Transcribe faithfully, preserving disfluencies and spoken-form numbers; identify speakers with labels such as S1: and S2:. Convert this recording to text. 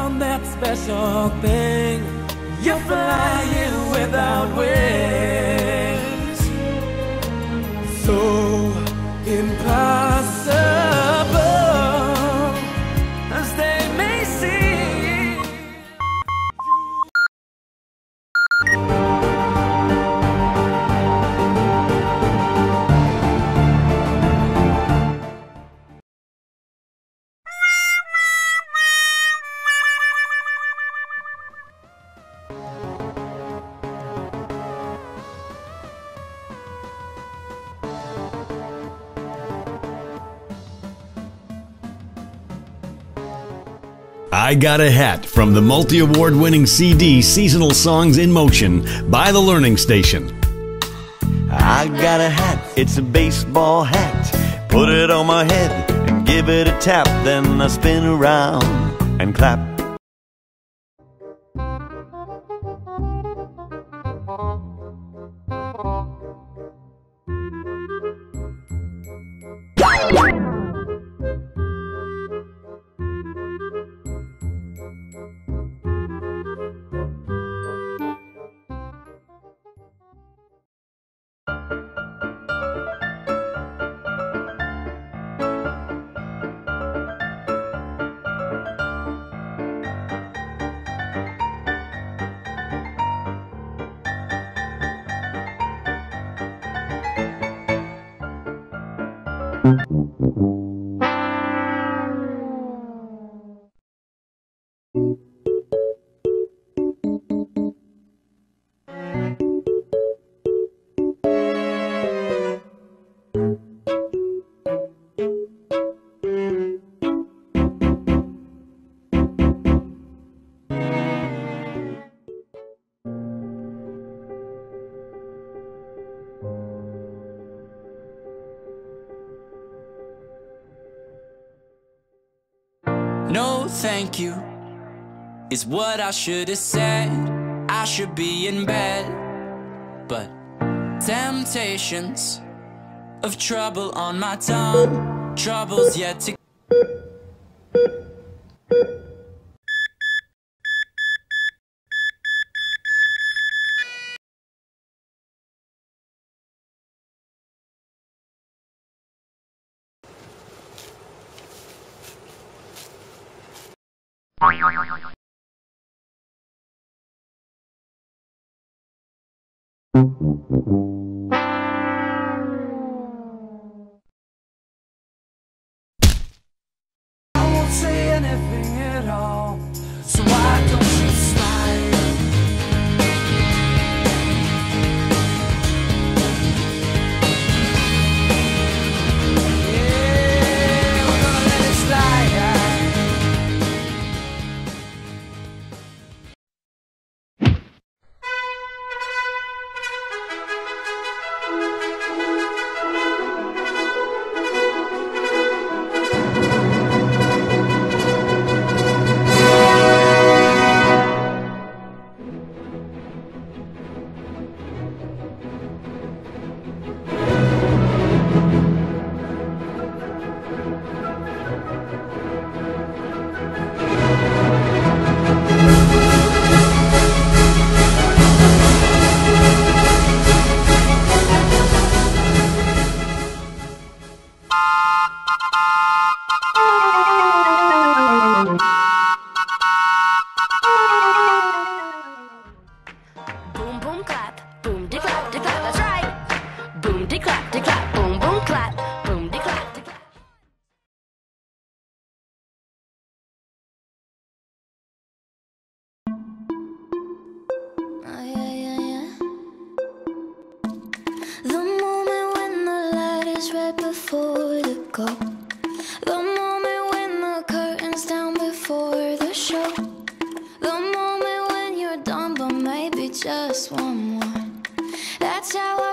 S1: found that special thing. You're flying without wings. So impossible as they may seem.
S2: I Got a Hat from the multi-award winning C D Seasonal Songs in Motion by The Learning Station.
S3: I got a hat, it's a baseball hat. Put it on my head and give it a tap. Then I spin around and clap.
S1: No, thank you is what I should have said. I should be in bed, but temptations of trouble on my tongue, troubles yet to. I won't say anything at all, so why don't you slide? Yeah, we're gonna let it slide.
S4: Before the go, the moment when the curtain's down before the show, the moment when you're done, but maybe just one more. That's how I